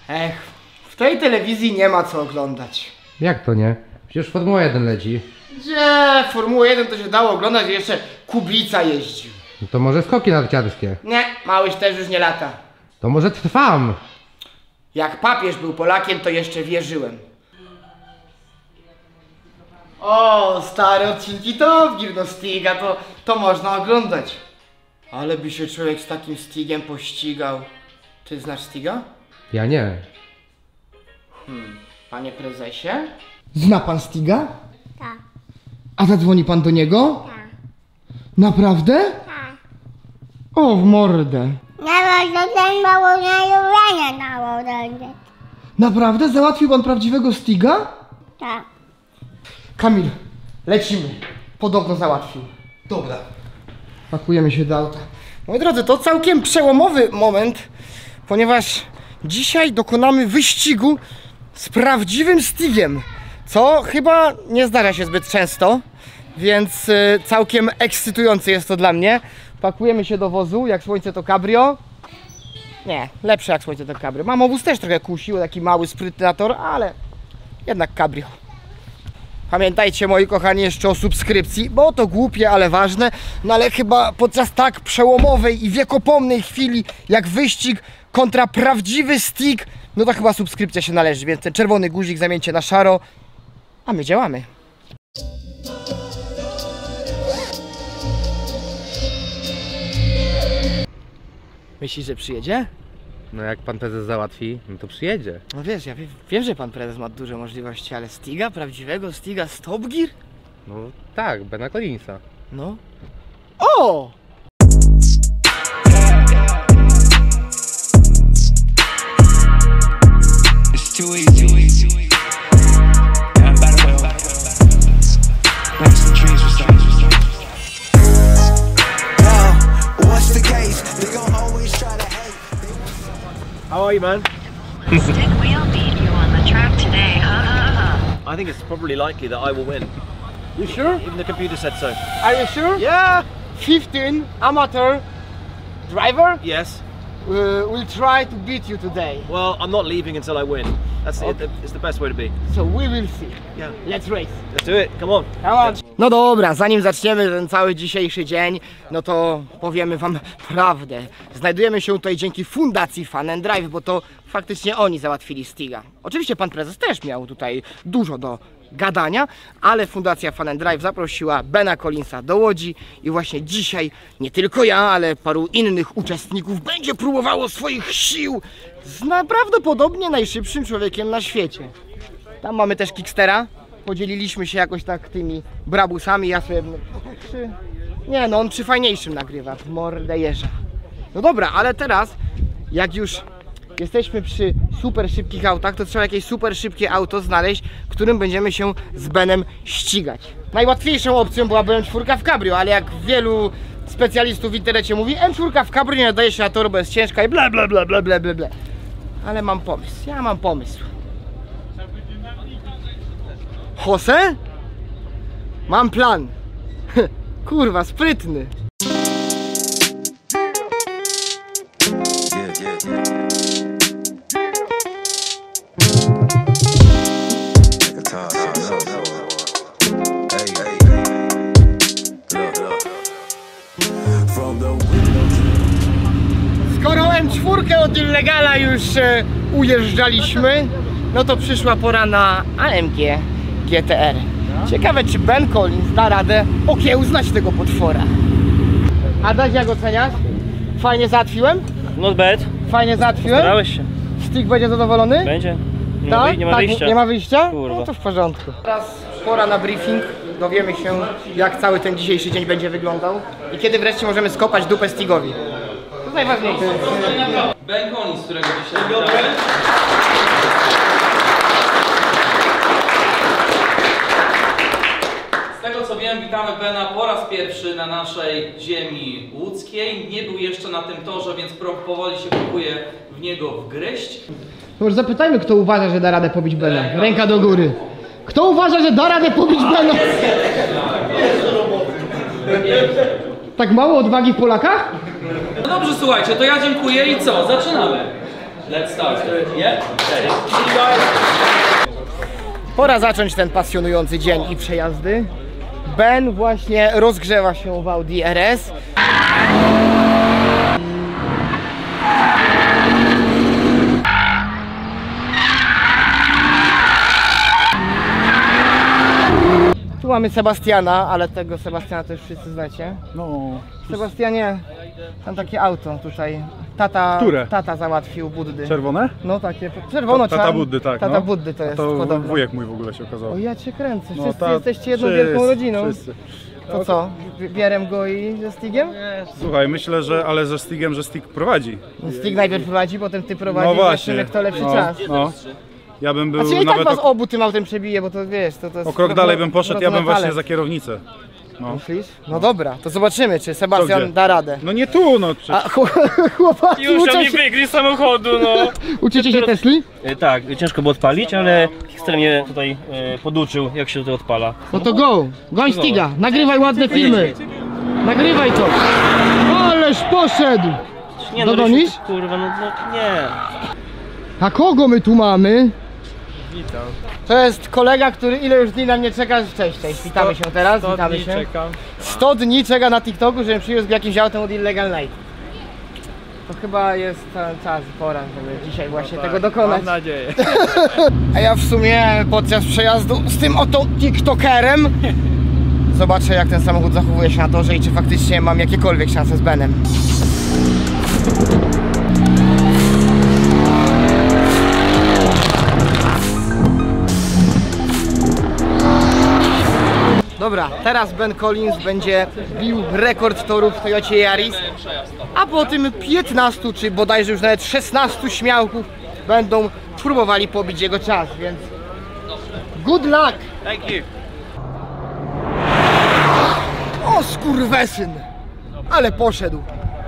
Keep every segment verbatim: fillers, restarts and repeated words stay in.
Ech, w tej telewizji nie ma co oglądać. Jak to nie? Przecież Formuła jeden leci. Gdzie? Formułę jeden to się dało oglądać, jeszcze Kubica jeździł. No to może skoki narciarskie. Nie, Małyś też już nie lata. To może Trwam. Jak papież był Polakiem, to jeszcze wierzyłem. O, stare odcinki Top Gear, no Stiga to, to można oglądać. Ale by się człowiek z takim Stigiem pościgał. Ty znasz Stiga? Ja nie. Hmm, panie prezesie? Zna pan Stiga? Tak. A zadzwoni pan do niego? Tak. Naprawdę? Tak. O, w mordę. Nawet do ten mało najowienia dało dojdzie. Naprawdę? Załatwił pan prawdziwego Stiga? Tak. Kamil, lecimy. Podobno załatwił. Dobra. Pakujemy się do auta. Moi drodzy, to całkiem przełomowy moment, ponieważ dzisiaj dokonamy wyścigu z prawdziwym Stigiem, co chyba nie zdarza się zbyt często, więc y, całkiem ekscytujące jest to dla mnie. Pakujemy się do wozu, jak słońce to cabrio. Nie, lepsze jak słońce to cabrio. Mamowóz też trochę kusił, taki mały, sprytny na tor, ale jednak cabrio. Pamiętajcie, moi kochani, jeszcze o subskrypcji, bo to głupie, ale ważne. No ale chyba podczas tak przełomowej i wiekopomnej chwili jak wyścig kontra prawdziwy Stig, no to chyba subskrypcja się należy, więc ten czerwony guzik zamieńcie na szaro, a my działamy. Myślisz, że przyjedzie? No jak pan prezes załatwi, no to przyjedzie. No wiesz, ja wie, wiem, że pan prezes ma duże możliwości, ale Stiga, prawdziwego Stiga z Top Gear? No tak, Bena Collinsa. No. O! It's too easy. Yeah, by the way, next to trees for some. What's the case? They gon' always try to hate. How are you, man? Stick will beat you on the track today, ha ha ha. I think it's probably likely that I will win. You sure? Even the computer said so. Are you sure? Yeah! fifteen amateur driver Yes. uh, will try to beat you today. Well, I'm not leaving until I win. That's Okay. it. It's the best way to be. So we will see. Yeah. Let's race. Let's do it. Come on. Come on. No dobra, zanim zaczniemy ten cały dzisiejszy dzień, no to powiemy wam prawdę. Znajdujemy się tutaj dzięki Fundacji Fun and Drive, bo to faktycznie oni załatwili Stiga. Oczywiście pan prezes też miał tutaj dużo do gadania, ale Fundacja Fun and Drive zaprosiła Bena Collinsa do Łodzi i właśnie dzisiaj nie tylko ja, ale paru innych uczestników będzie próbowało swoich sił z prawdopodobnie najszybszym człowiekiem na świecie. Tam mamy też Kickstera. Podzieliliśmy się jakoś tak tymi brabusami, ja sobie przy... Nie no, on przy fajniejszym nagrywa, w mordę jeża. No dobra, ale teraz jak już jesteśmy przy super szybkich autach, to trzeba jakieś super szybkie auto znaleźć, którym będziemy się z Benem ścigać. Najłatwiejszą opcją byłaby M cztery w cabrio, ale jak wielu specjalistów w internecie mówi, M cztery w cabrio nie nadaje się na tor, bo jest ciężka i bla bla bla bla bla bla bla. Ale mam pomysł, ja mam pomysł. Jose? Mam plan. Kurwa, sprytny. Yeah, yeah, yeah. Like a top, no, no. Hey, hey, look, look. From the Skoro M cztery od Illegala już e, ujeżdżaliśmy, no to przyszła pora na A M G G T R. Ciekawe, czy Ben Collins da radę okiełznać tego potwora. Adaś, jak oceniasz? Fajnie załatwiłem? Not bad. Fajnie załatwiłem? Starałeś się. Stick będzie zadowolony? Będzie. Nie ma, Tak? wyj- nie ma tak, wyjścia. Nie ma wyjścia? Kurwa. No to w porządku. Teraz pora na briefing. Dowiemy się, jak cały ten dzisiejszy dzień będzie wyglądał i kiedy wreszcie możemy skopać dupę Stigowi. To jest najważniejsze. Ben Collins, którego dzisiaj witamy. Z tego co wiem, witamy Bena po raz pierwszy na naszej ziemi łódzkiej. Nie był jeszcze na tym torze, więc pro- powoli się próbuje w niego wgryźć. Może zapytajmy, kto uważa, że da radę pobić Bena. Ręka do góry. Kto uważa, że da radę pobić Bena? Tak mało odwagi w Polakach? No dobrze, słuchajcie, to ja dziękuję i co? Zaczynamy. Let's start. Yeah? Pora zacząć ten pasjonujący dzień i przejazdy. Ben właśnie rozgrzewa się w Audi R S. Tu mamy Sebastiana, ale tego Sebastiana też wszyscy znacie. No. Sebastianie, tam takie auto tutaj. Tata, Które? tata załatwił Buddy. Czerwone? No takie, czerwono Tata czarne. Buddy, tak. Tata no. Buddy to jest to podobno. wujek mój w ogóle się okazał. O ja cię kręcę, No, wszyscy ta- jesteście jedną wszyscy, wielką rodziną. Wszyscy. To co, bierem go i ze Stigiem? Słuchaj, myślę, że ale ze Stigiem, że Stig prowadzi. Stig najpierw prowadzi, potem ty prowadzisz, No właśnie. zobaczymy kto lepszy no, czas. No. Ja bym A był czy ja i tak nawet was o, obu tym autem przebije, bo to wiesz, to, to jest... o krok dalej bym poszedł, ja bym właśnie talent. za kierownicę. No. Myślisz? No dobra, to zobaczymy, czy Co, Sebastian gdzie? da radę. No nie tu, no przecież. A chł- chłopaki Już uczą on mi się, wygryź samochodu, no. uczycie się Tesli? E, tak, ciężko było odpalić, ale Kickster mnie tutaj e, poduczył, jak się to odpala. No to go, goń Stiga, nagrywaj ładne filmy. Nagrywaj to. Ależ poszedł. Nie, no, Dogonisz? Rysiu, kurwa, no, no nie. A kogo my tu mamy? To jest kolega, który ile już dni na mnie czeka. Cześć, cześć, witamy się teraz, witamy się. sto dni czeka na TikToku, żebym przywiózł jakimś autem od Illegal Night. To chyba jest ten czas, pora, żeby dzisiaj właśnie tego dokonać. Mam nadzieję. A ja w sumie podczas przejazdu z tym oto TikTokerem zobaczę, jak ten samochód zachowuje się na torze i czy faktycznie mam jakiekolwiek szanse z Benem. Dobra, teraz Ben Collins będzie bił rekord torów w Toyocie Yaris, a po tym piętnastu czy bodajże już nawet szesnastu śmiałków będą próbowali pobić jego czas, więc good luck! Thank you. O skurwesyn! Ale poszedł!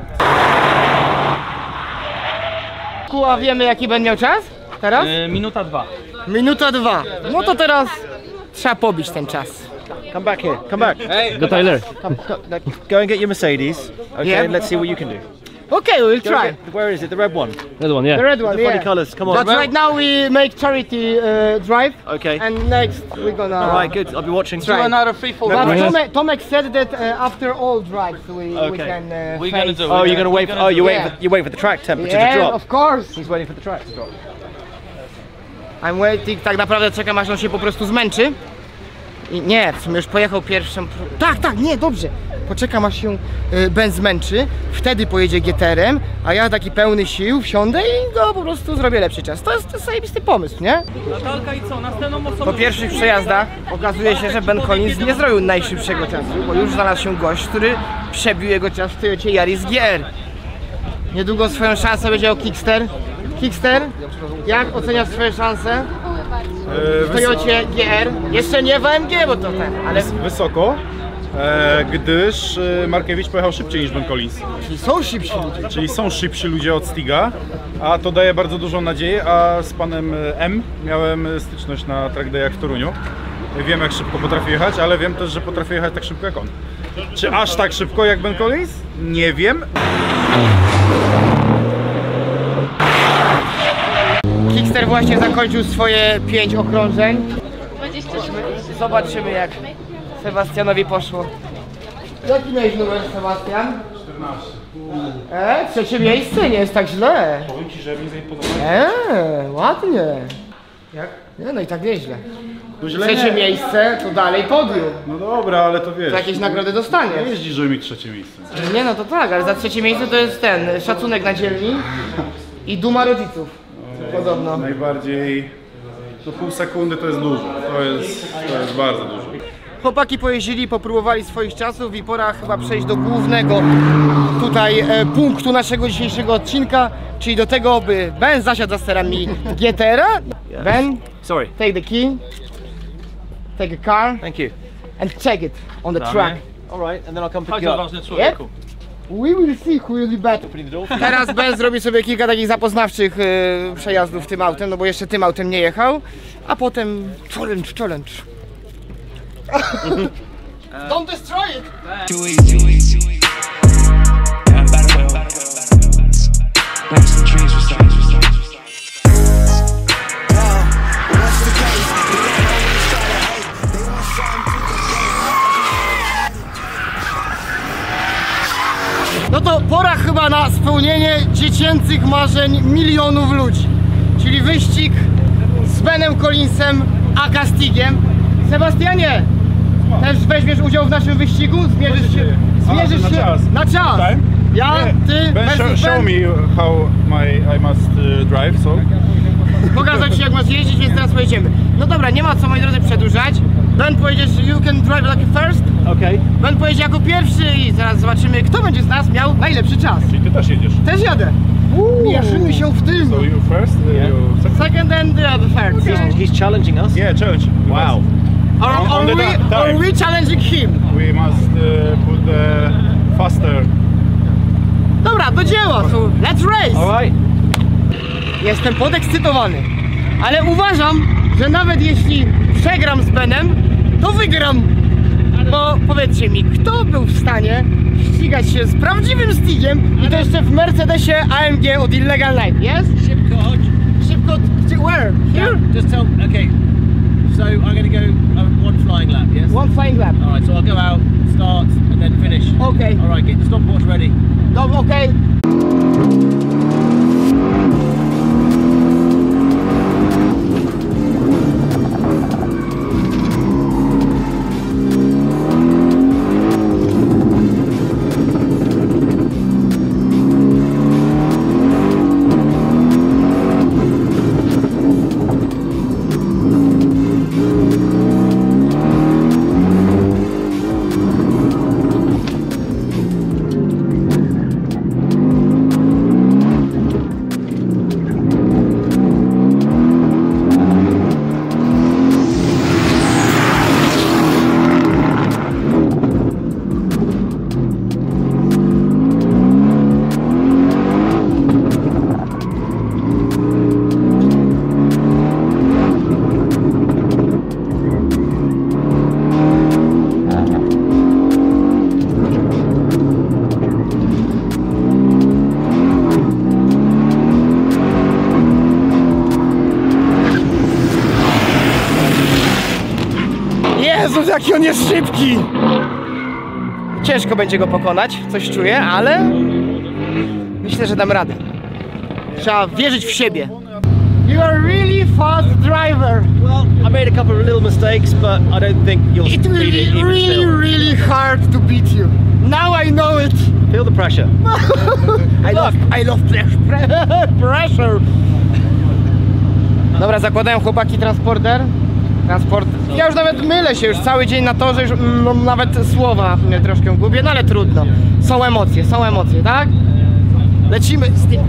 Kuła, wiemy jaki Ben miał czas? Teraz? E, minuta dwa. Minuta dwa. No to teraz trzeba pobić ten czas. Come back here. Come back. Go Tyler. Come, go, go and get your Mercedes. Okay, Yeah. let's see what you can do. Okay, we'll Go and try. get- where is it? The red one. Red one, The yeah. red one, The funny yeah. colours. Come on. But right now we make charity uh, drive, Okay. and next we're gonna. All right, good. I'll be watching. Try. Another free fall. But Yes. Tomek, Tomek said that uh, after all drives we, we Okay. can uh, We're face. gonna do Oh, We're you're gonna we're wait. For, gonna oh, you do- wait. Yeah. For, you wait for the track temperature Yeah, to drop. of course. He's waiting for the track to drop. I'm waiting, tak naprawdę czekam aż on się po prostu zmęczy. I nie, w sumie już pojechał pierwszą. Tak, tak, nie, dobrze. Poczekam aż się y, Ben zmęczy, wtedy pojedzie G T R-em, a ja taki pełny sił wsiądę i go po prostu zrobię lepszy czas. To jest, to jest zajebisty pomysł, nie? Natalka i co? Następną osobą... Po pierwszych przejazdach okazuje się, że Ben Collins nie zrobił najszybszego czasu, bo już znalazł się gość, który przebił jego czas w Toyocie Yaris G R. Niedługo swoją szansę będzie o Kickster. Kickster, jak oceniasz swoje szanse E, w Toyocie G R? Jeszcze nie w A M G, bo to ten, ale wys- wysoko, e, gdyż e, Markiewicz pojechał szybciej niż Ben Collins. czyli są szybsi ludzie. Czyli są szybsi ludzie od Stiga, a to daje bardzo dużą nadzieję, a z panem M miałem styczność na track dayach w Toruniu. Wiem, jak szybko potrafi jechać, ale wiem też, że potrafi jechać tak szybko jak on. Czy aż tak szybko jak Ben Collins? Nie wiem. Kickster właśnie zakończył swoje pięć okrążeń. Zobaczymy, jak Sebastianowi poszło. Jaki miałeś numer, Sebastian? czternaście. E, trzecie miejsce, nie jest tak źle. Powiem ci, że mi zaimponowało. Eee, ładnie. Jak? Nie, no i tak nieźle. No źle Trzecie nie. miejsce, to dalej podium. No dobra, ale to wiesz. To jakieś nagrody dostaniesz. Nie jeździ, żeby mieć trzecie miejsce. Nie no to tak, ale za trzecie miejsce to jest ten szacunek na dzielni i duma rodziców. Podobno. Najbardziej... To pół sekundy to jest dużo. To jest, to jest bardzo dużo. Chłopaki pojeździli, popróbowali swoich czasów i pora chyba przejść do głównego tutaj e, punktu naszego dzisiejszego odcinka, czyli do tego, by Ben zasiadł za sterami G T R-a. Ben, Sorry. take the key, take a car Thank you. and check it on the track. All right, and then I'll come pick Chodź, you up. odważny człowieku. We will see who will be better. Teraz Ben zrobi sobie kilka takich zapoznawczych e, przejazdów tym autem, no bo jeszcze tym autem nie jechał, a potem challenge, challenge. Don't destroy it! Too easy. Yeah, I'm about to win. Plant some trees for stars. dziecięcych marzeń milionów ludzi. Czyli wyścig z Benem Collinsem aka Stigiem. Sebastianie, też weźmiesz udział w naszym wyścigu? Zmierzysz się, zmierzysz A, na się czas. na czas. Time? Ja, ty, Ben, show, versus show Ben. me how my I must uh, drive, so. Pokazać ci jak masz jeździć, więc teraz pojedziemy. No dobra, nie ma co moi drodzy przedłużać. Ben pojedziesz, you can drive like first. Okay. Ben pojedzie jako pierwszy i zaraz zobaczymy, kto będzie z nas miał najlepszy czas. Czyli ty też jedziesz. Też jadę. Mierzymy się w tym. So you first, uh, Yeah. you second? Second and the other third. So. He's, he's challenging us. Yeah, challenge. Wow. Or, On- or, on the we, time. or we challenging him. We must uh, put the faster. Dobra, do dzieła. So let's race. All right. Jestem podekscytowany. Ale uważam, że nawet jeśli przegram z Benem, to wygram. Bo powiedzcie mi, kto był w stanie ścigać się z prawdziwym Stigiem i to jeszcze w Mercedesie A M G od Illegal Night, yes? Ship cottage. Szybko, gdzie- where? Here? Just tell. Okay. So I'm going to go um, one flying lap. Yes. One flying lap. All right. So I'll go out, start, and then finish. Okay. All right. Get the stopwatch ready. Dobra, okej. Jezus, jaki on jest szybki! Ciężko będzie go pokonać, coś czuję, ale myślę, że dam radę. Trzeba wierzyć w siebie. You are really fast driver. Well, I made a couple of little mistakes, but I don't think you'll It will beat be it even really, still. really hard to beat you. Now I know it. Feel the pressure. I love, I love pre- pressure. Dobra, zakładają chłopaki transporter. Transport. Ja już nawet mylę się już cały dzień na torze, już mm, nawet słowa mnie troszkę gubię, no ale trudno. Są emocje, są emocje, tak? Lecimy z tym.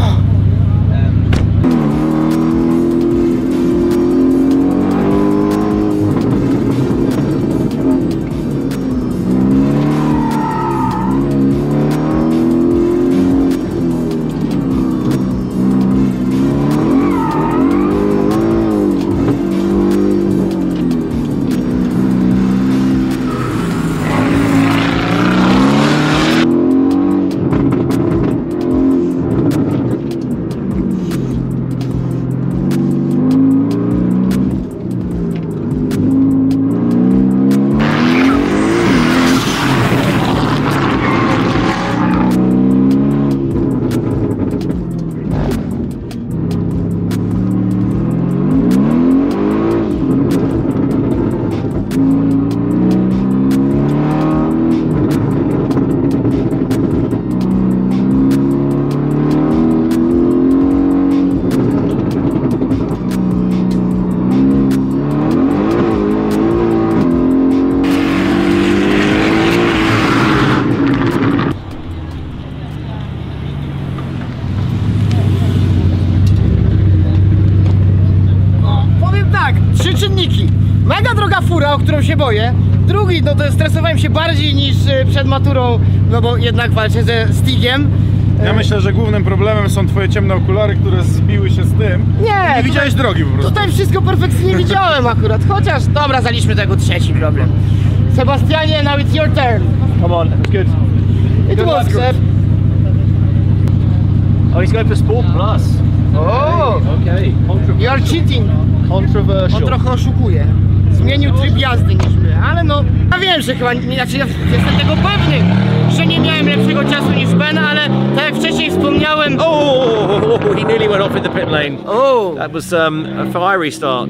Mega droga fura, o którą się boję. Drugi, no to stresowałem się bardziej niż przed maturą, no bo jednak walczę ze Stigiem. Ja myślę, że głównym problemem są twoje ciemne okulary, które zbiły się z tym. Nie, Nie widziałeś tutaj, drogi po prostu. Tutaj wszystko perfekcyjnie widziałem akurat, chociaż dobra, zaliczmy tego trzeci problem. Sebastianie, now it's your turn. Come on, it's good. It Good was luck, good. Seb. Oh, he's going for Sport Plus. Oh, Okay. you are cheating. Controversial. On trochę oszukuje. Z zmienił tryb jazdy niż my, ale no, ja wiem, że chyba, znaczy ja jestem tego pewny, że nie miałem lepszego czasu niż Ben, ale tak jak wcześniej wspomniałem... Oh, he nearly went off in the pit lane. Oh. That was um, a fiery start.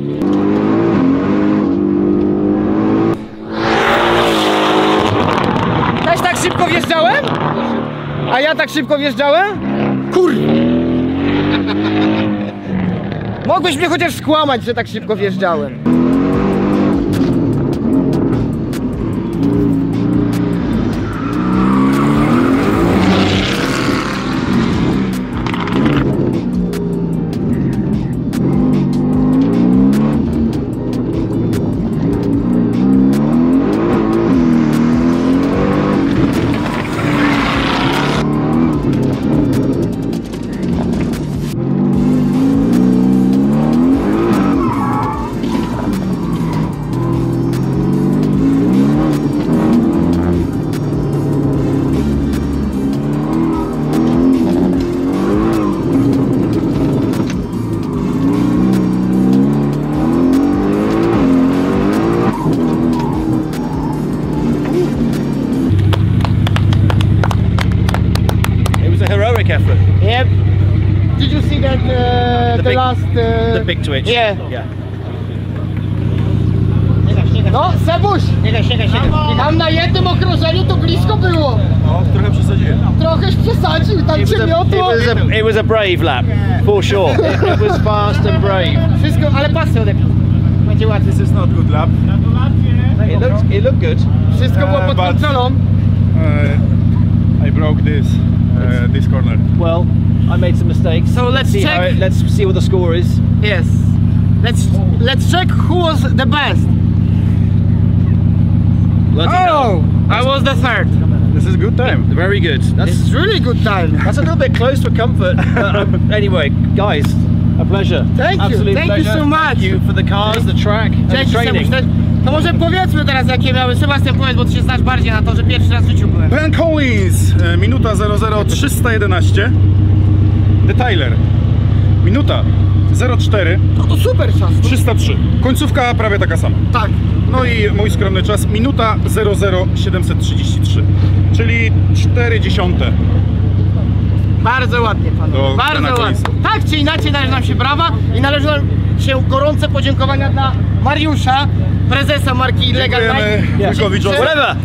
Też tak szybko wjeżdżałem? A ja tak szybko wjeżdżałem? Kur... Mogłeś mnie chociaż skłamać, że tak szybko wjeżdżałem. Heroic effort. Yep. Did you see that uh, the, big- last... Uh... The big twitch. Yeah. Yeah. No, Sebuś! Tam na jednym okrążeniu to blisko było. No, trochę przesadziłem. Trochęś przesadził, tam It cię was, a, it, miotło. was a, it was a brave lap, for sure. It was fast and brave. Wszystko, ale pasy odepił. Będzie łatwiej. This is not good lap. It looked, it looked good. Wszystko było Uh, pod but- kontrolą. Uh, I broke this, uh, this corner. Well, I made some mistakes. So let's see check. how it, let's see what the score is. Yes. Let's let's check who was the best. Bloody hell. Oh, I was the third. This is good time. Very good. That's It's really good time. that's a little bit close for comfort. Uh, um, anyway, guys, a pleasure. Thank you. Absolute Thank you pleasure. so much. Thank you for the cars, the track, and the Dzięki training. Sebuś. To może powiedzmy teraz, jakie miały. Sebastian, powiedz, bo ty się znasz bardziej na to, że pierwszy raz w życiu byłem. Ben Collins, e, minuta zero zero trzysta jedenaście. Detailer, minuta zero cztery No to super czas. trzysta trzy. Końcówka prawie taka sama. Tak. No i mój skromny czas, minuta zero zero siedemset trzydzieści trzy. Czyli cztery dziesiąte. Bardzo ładnie, panu. Do Bena Bardzo ładnie. Collinsa. Tak czy inaczej należy nam się brawa i należą nam się gorące podziękowania dla Mariusza, prezesa marki Legal Dziękujemy Bike. Wujkowi Joseph. Whatever.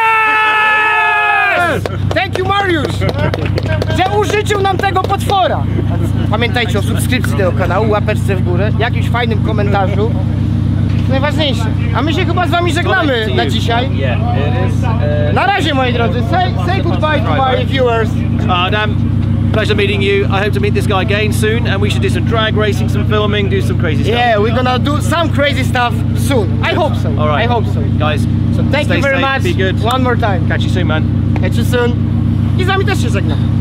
Yes! Thank you, Mariusz! Że użyczył nam tego potwora. Pamiętajcie o subskrypcji tego kanału, łapeczce w górę, jakimś fajnym komentarzu. Najważniejsze. A my się chyba z wami żegnamy na dzisiaj. Yeah, it is. Uh, Na razie, moi drodzy. Say, say goodbye to my viewers. Adam, pleasure meeting you. I hope to meet this guy again soon, and we should do some drag racing, some filming, do some crazy stuff. Yeah, we're gonna do some crazy stuff soon. I hope so. All right. I hope so. Guys. So thank stay you very safe, much. Be good. One more time. Catch you soon, man. Catch you soon. I z wami też się żegnam.